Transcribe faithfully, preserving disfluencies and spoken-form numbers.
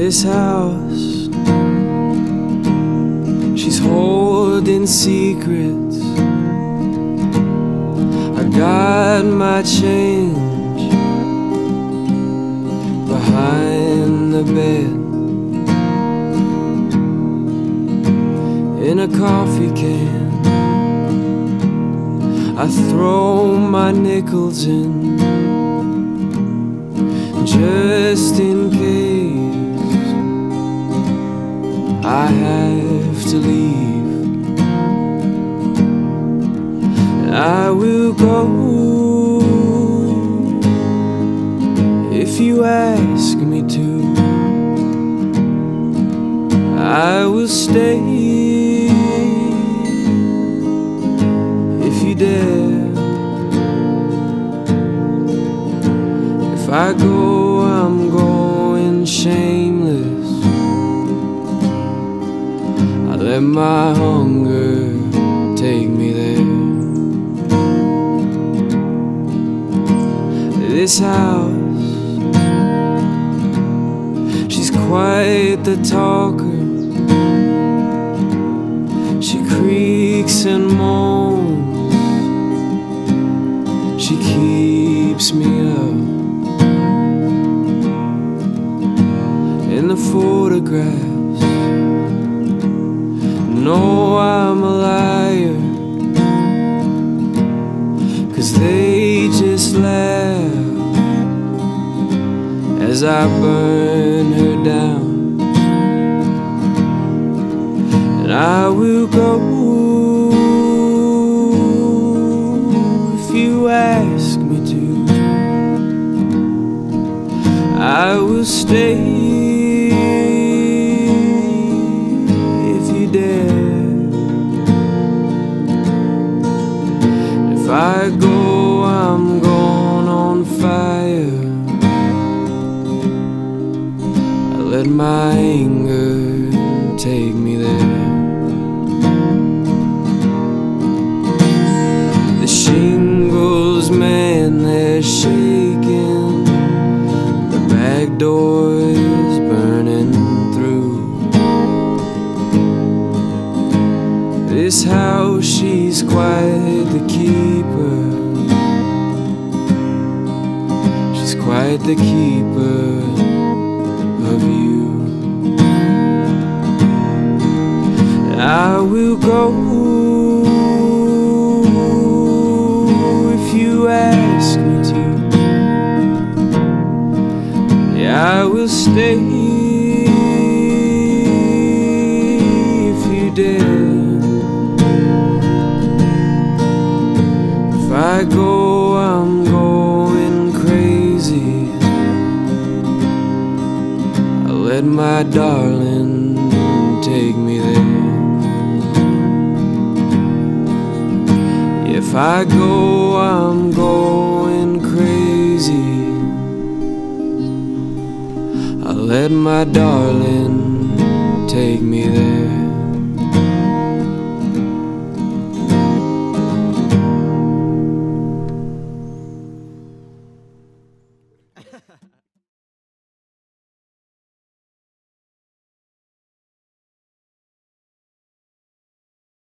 This house, she's holding secrets. I got my change behind the bed, in a coffee can. I throw my nickels in, just in case I have to leave. And I will go if you ask me to. I will stay if you dare. If I go, I'm going shameless. I let my hunger take me there. This house, she's quite the talker. She creaks and moans, she keeps me up. In the photographs, no, I'm a liar, 'cause they just laugh as I burn her down. And I will go if you ask me to. I will stay if you dare. If I go, I'm going on fire. I let my anger take me there. The shingles, man, they're shaking. The back door is burning through. This house, she's quite the keeper. She's quite the keeper of you. I will go if you ask me to. Yeah, I will stay if you dare. If I go, I'm going crazy. I let my darling take me there. If I go, I'm going crazy. I let my darling take me there.